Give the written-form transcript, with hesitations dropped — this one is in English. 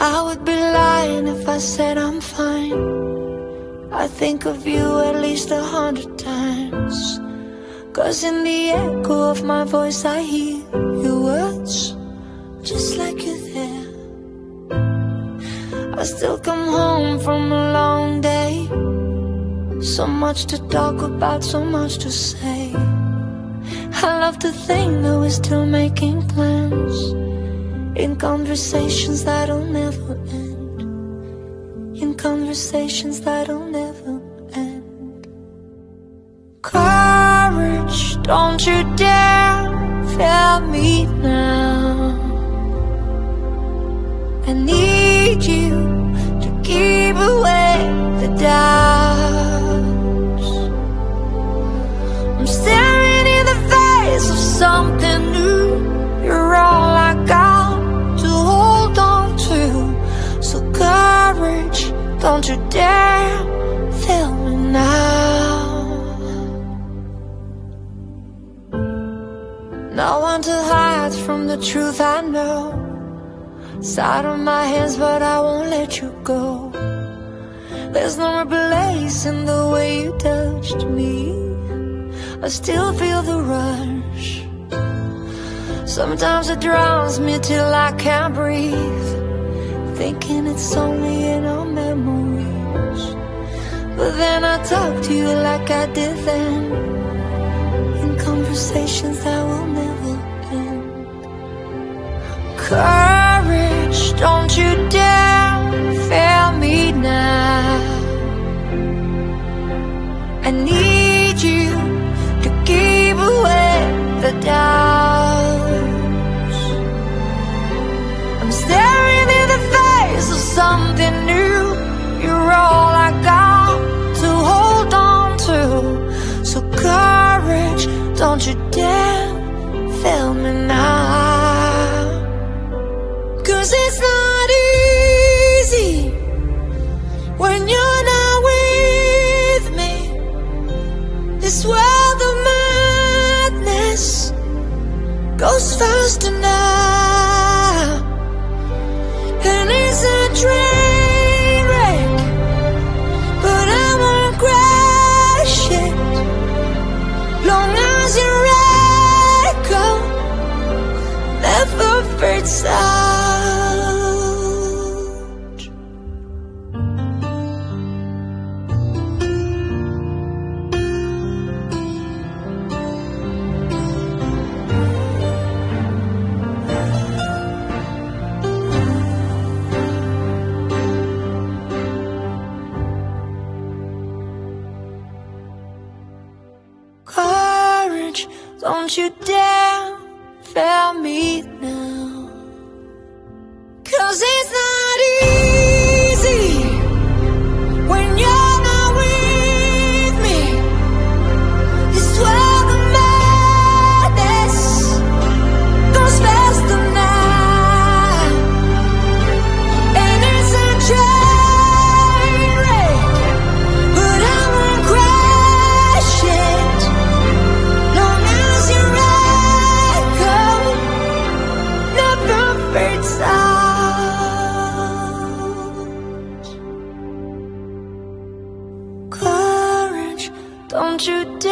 I would be lying if I said I'm fine. I think of you at least 100 times, 'cause in the echo of my voice I hear your words, just like you're there. I still come home from a long day, so much to talk about, so much to say. I love to think that we're still making plans, in conversations that'll never end, in conversations that'll never end. Courage, don't you dare fail me now. I need you to keep away the doubts. I'm staring in the face of something new. You're all I got to hold on to. So courage, don't you dare fail me now. No one to hide from the truth I know. It's out of my hands, but I won't let you go. There's no replacing the way you touched me. I still feel the rush. Sometimes it drowns me till I can't breathe, thinking it's only in our memories. But then I talk to you like I did then, in conversations that will never end. Courage, don't you dare fail me now. I need you to keep away the doubts. I'm staring in the face of something new. You're all I got to hold on to. So courage, don't you dare fail me now. 'Cause it's not easy when you're not with me. This world of madness goes faster now, and it's a train wreck, but I won't crash it, long as your echo never fades out. Courage, don't you dare fail me now. 'Cause it's not easy when you're not with me. This world of madness goes faster now, and it's a train wreck, but I won't crash it, long as your echo never fades out. Courage, don't you